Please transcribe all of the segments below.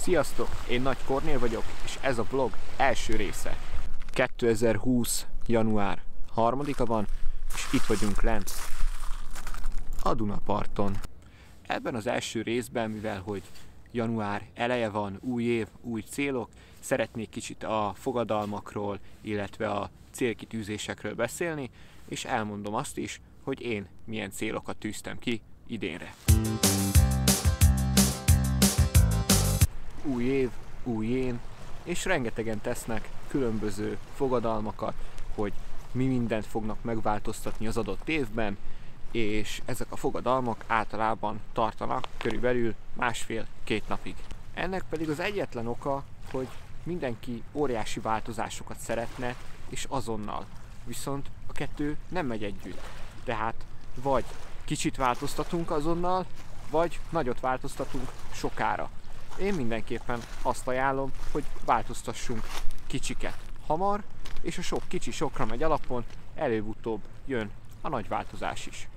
Sziasztok! Én Nagy Kornél vagyok, és ez a vlog első része. 2020. január 3-a van, és itt vagyunk lent a Dunaparton. Ebben az első részben, mivel hogy január eleje van, új év, új célok, szeretnék kicsit a fogadalmakról, illetve a célkitűzésekről beszélni, és elmondom azt is, hogy én milyen célokat tűztem ki idénre. Új év, új én, és rengetegen tesznek különböző fogadalmakat, hogy mi mindent fognak megváltoztatni az adott évben, és ezek a fogadalmak általában tartanak körülbelül másfél-két napig. Ennek pedig az egyetlen oka, hogy mindenki óriási változásokat szeretne, és azonnal. Viszont a kettő nem megy együtt. Tehát vagy kicsit változtatunk azonnal, vagy nagyot változtatunk sokára. Én mindenképpen azt ajánlom, hogy változtassunk kicsiket hamar, és a sok kicsi sokra megy alapon, előbb-utóbb jön a nagy változás is.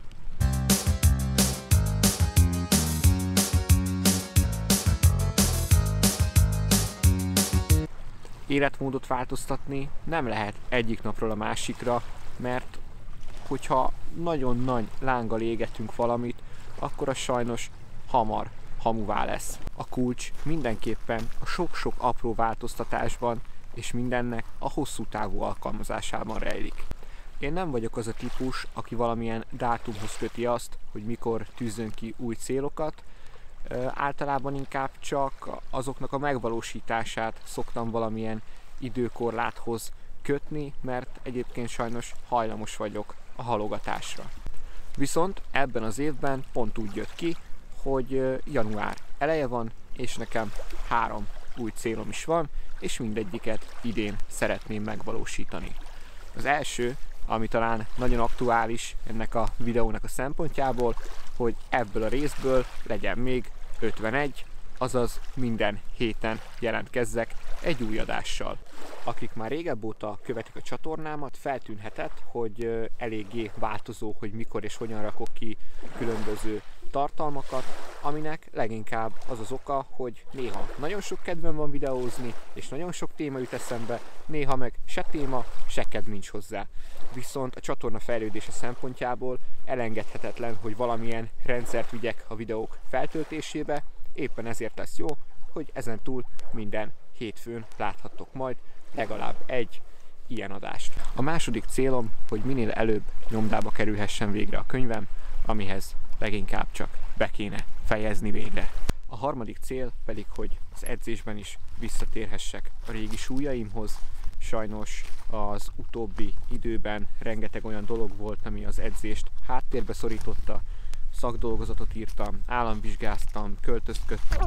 Életmódot változtatni nem lehet egyik napról a másikra, mert hogyha nagyon nagy lánggal égetünk valamit, akkor az sajnos hamar hamuvá lesz. A kulcs mindenképpen a sok-sok apró változtatásban, és mindennek a hosszú távú alkalmazásában rejlik. Én nem vagyok az a típus, aki valamilyen dátumhoz köti azt, hogy mikor tűzzön ki új célokat. Általában inkább csak azoknak a megvalósítását szoktam valamilyen időkorláthoz kötni, mert egyébként sajnos hajlamos vagyok a halogatásra. Viszont ebben az évben pont úgy jött ki, hogy január eleje van, és nekem 3 új célom is van, és mindegyiket idén szeretném megvalósítani. Az első, ami talán nagyon aktuális ennek a videónak a szempontjából, hogy ebből a részből legyen még 51, azaz minden héten jelentkezzek egy új adással. Akik már régebb óta követik a csatornámat, feltűnhetett, hogy eléggé változó, hogy mikor és hogyan rakok ki különböző tartalmakat, aminek leginkább az az oka, hogy néha nagyon sok kedvem van videózni, és nagyon sok téma jut eszembe, néha meg se téma, se kedv nincs hozzá. Viszont a csatorna fejlődése szempontjából elengedhetetlen, hogy valamilyen rendszert vigyek a videók feltöltésébe, éppen ezért lesz jó, hogy ezentúl minden hétfőn láthattok majd legalább egy ilyen adást. A második célom, hogy minél előbb nyomdába kerülhessen végre a könyvem, amihez leginkább csak be kéne fejezni végre. A harmadik cél pedig, hogy az edzésben is visszatérhessek a régi súlyaimhoz. Sajnos az utóbbi időben rengeteg olyan dolog volt, ami az edzést háttérbe szorította. Szakdolgozatot írtam, államvizsgáztam, költözködtem.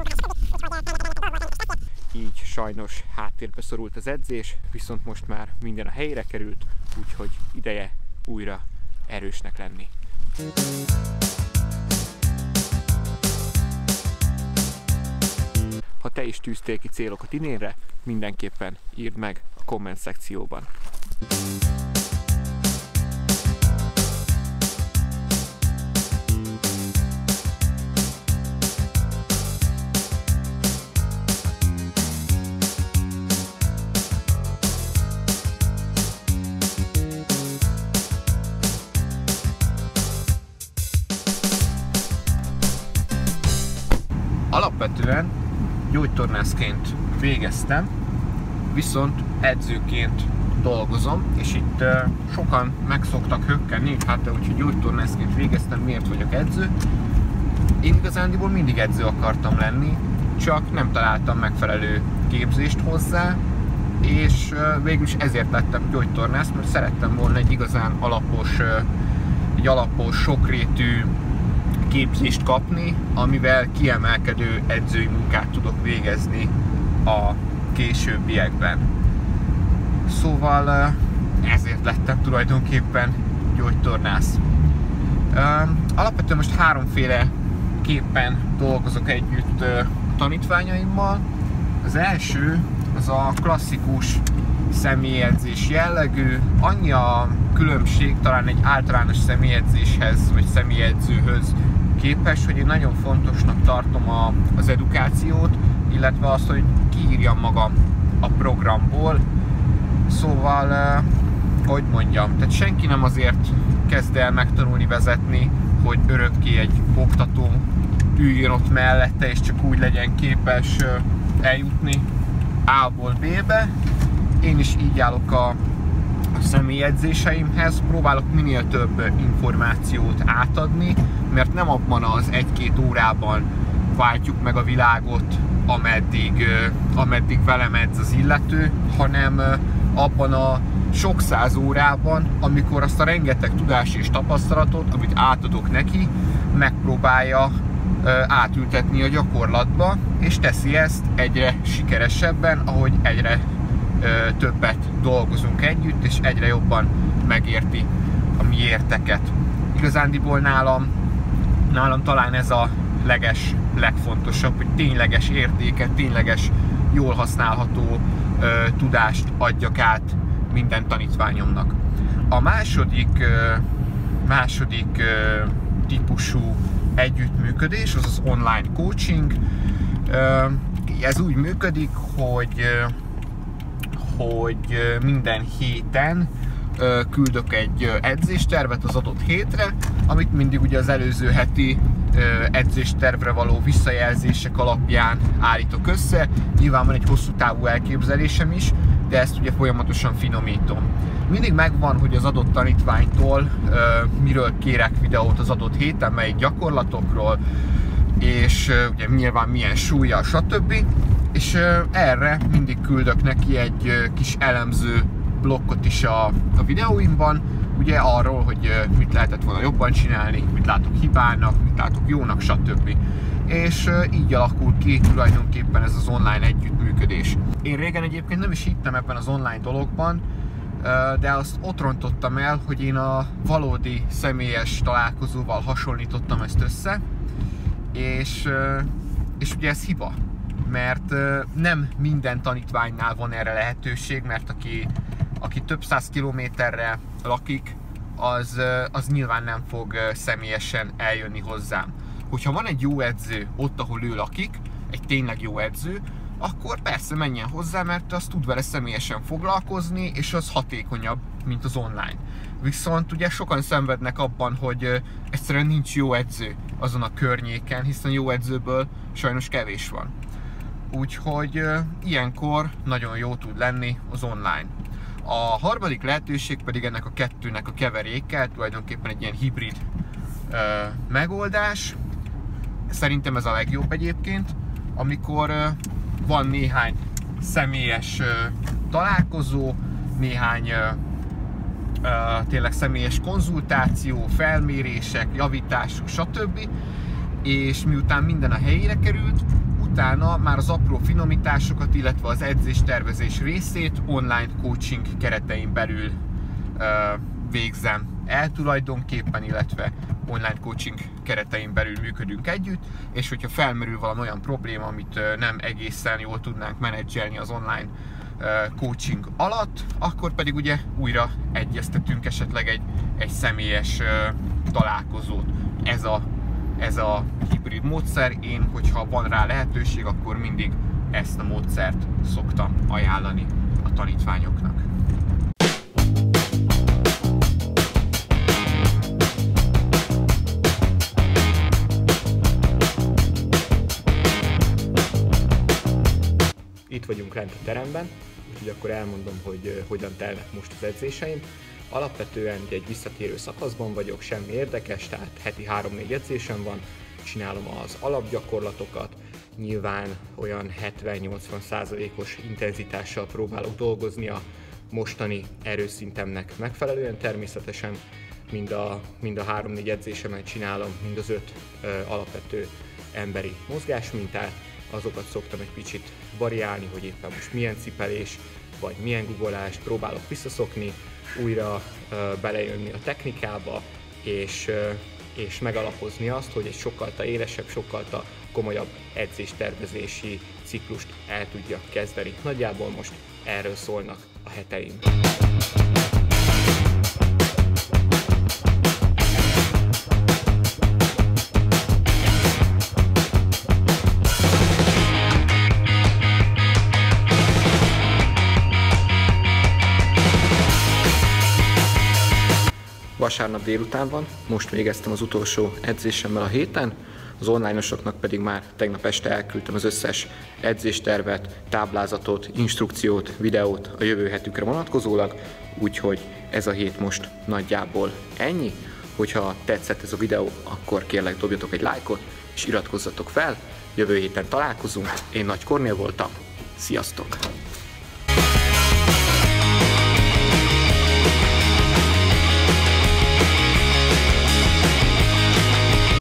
Így sajnos háttérbe szorult az edzés, viszont most már minden a helyére került, úgyhogy ideje újra erősnek lenni. Ha te is tűztél ki célokat idénre, mindenképpen írd meg a komment szekcióban. Alapvetően gyógytornászként végeztem, viszont edzőként dolgozom, és itt sokan meg szoktak hökkenni, hát úgyhogy gyógytornászként végeztem, miért vagyok edző? Én igazándiból mindig edző akartam lenni, csak nem találtam megfelelő képzést hozzá, és végül is ezért lettem gyógytornász, mert szerettem volna egy igazán alapos, sokrétű képzést kapni, amivel kiemelkedő edzői munkát tudok végezni a későbbiekben. Szóval ezért lettem tulajdonképpen gyógytornász. Alapvetően most 3-féle képpen dolgozok együtt a tanítványaimmal. Az első az a klasszikus személyedzés jellegű, annyi a különbség talán egy általános személyedzéshez vagy személyedzőhöz képest, hogy én nagyon fontosnak tartom az edukációt, illetve azt, hogy kiírjam magam a programból. Szóval, hogy mondjam, tehát senki nem azért kezd el megtanulni vezetni, hogy örökké egy oktató üljön ott mellette, és csak úgy legyen képes eljutni A-ból B-be. Én is így állok a személyedzéseimhez, próbálok minél több információt átadni, mert nem abban az 1-2 órában váltjuk meg a világot, ameddig velem edz az illető, hanem abban a sok száz órában, amikor azt a rengeteg tudás és tapasztalatot, amit átadok neki, megpróbálja átültetni a gyakorlatba, és teszi ezt egyre sikeresebben, ahogy egyre többet dolgozunk együtt, és egyre jobban megérti a mi érteket. Igazándiból nálam talán ez a legfontosabb, hogy tényleges értéket, tényleges, jól használható tudást adjak át minden tanítványomnak. A második típusú együttműködés az online coaching. Ez úgy működik, hogy minden héten küldök egy edzéstervet az adott hétre, amit mindig ugye az előző heti edzéstervre való visszajelzések alapján állítok össze. Nyilván van egy hosszú távú elképzelésem is, de ezt ugye folyamatosan finomítom. Mindig megvan, hogy az adott tanítványtól miről kérek videót az adott héten, melyik gyakorlatokról, és ugye nyilván milyen súllyal, stb. És erre mindig küldök neki egy kis elemző blokkot is a videóimban, ugye arról, hogy mit lehetett volna jobban csinálni, mit látok hibának, mit látok jónak, stb. És így alakul ki tulajdonképpen ez az online együttműködés. Én régen egyébként nem is hittem ebben az online dologban, de azt ott rontottam el, hogy én a valódi személyes találkozóval hasonlítottam ezt össze, és ugye ez hiba, mert nem minden tanítványnál van erre lehetőség, mert aki több száz kilométerre lakik, az nyilván nem fog személyesen eljönni hozzám. Hogyha van egy jó edző ott, ahol ő lakik, egy tényleg jó edző, akkor persze menjen hozzá, mert az tud vele személyesen foglalkozni, és az hatékonyabb, mint az online. Viszont ugye sokan szenvednek abban, hogy egyszerűen nincs jó edző azon a környéken, hiszen jó edzőből sajnos kevés van. Úgyhogy ilyenkor nagyon jó tud lenni az online. A harmadik lehetőség pedig ennek a kettőnek a keveréke, tulajdonképpen egy ilyen hibrid megoldás. Szerintem ez a legjobb egyébként, amikor van néhány személyes találkozó, néhány tényleg személyes konzultáció, felmérések, javítások, stb. És miután minden a helyére került, utána már az apró finomításokat, illetve az edzéstervezés részét online coaching keretein belül végzem el tulajdonképpen, illetve online coaching keretein belül működünk együtt, és hogyha felmerül valami olyan probléma, amit nem egészen jól tudnánk menedzselni az online coaching alatt, akkor pedig ugye újra egyeztetünk esetleg egy személyes találkozót. Ez a hibrid módszer, én, hogyha van rá lehetőség, akkor mindig ezt a módszert szoktam ajánlani a tanítványoknak. Itt vagyunk lent a teremben, úgyhogy akkor elmondom, hogy hogyan telnek most az edzéseim. Alapvetően egy visszatérő szakaszban vagyok, semmi érdekes, tehát heti 3-4 edzésem van, csinálom az alapgyakorlatokat, nyilván olyan 70-80%-os intenzitással próbálok dolgozni a mostani erőszintemnek megfelelően, természetesen mind a 3-4 edzésemet csinálom, mind az 5 alapvető emberi mozgásmintát, azokat szoktam egy kicsit variálni, hogy éppen most milyen cipelés, vagy milyen guggolás, próbálok visszaszokni, újra belejönni a technikába, és megalapozni azt, hogy egy sokkal élesebb, sokkal komolyabb edzéstervezési ciklust el tudjak kezdeni. Nagyjából most erről szólnak a heteim. vasárnap délután van, most végeztem az utolsó edzésemmel a héten, az online-osoknak pedig már tegnap este elküldtem az összes edzéstervet, táblázatot, instrukciót, videót a jövő hetükre vonatkozólag, úgyhogy ez a hét most nagyjából ennyi. Hogyha tetszett ez a videó, akkor kérlek dobjatok egy lájkot, és iratkozzatok fel. Jövő héten találkozunk, én Nagy Kornél voltam, sziasztok!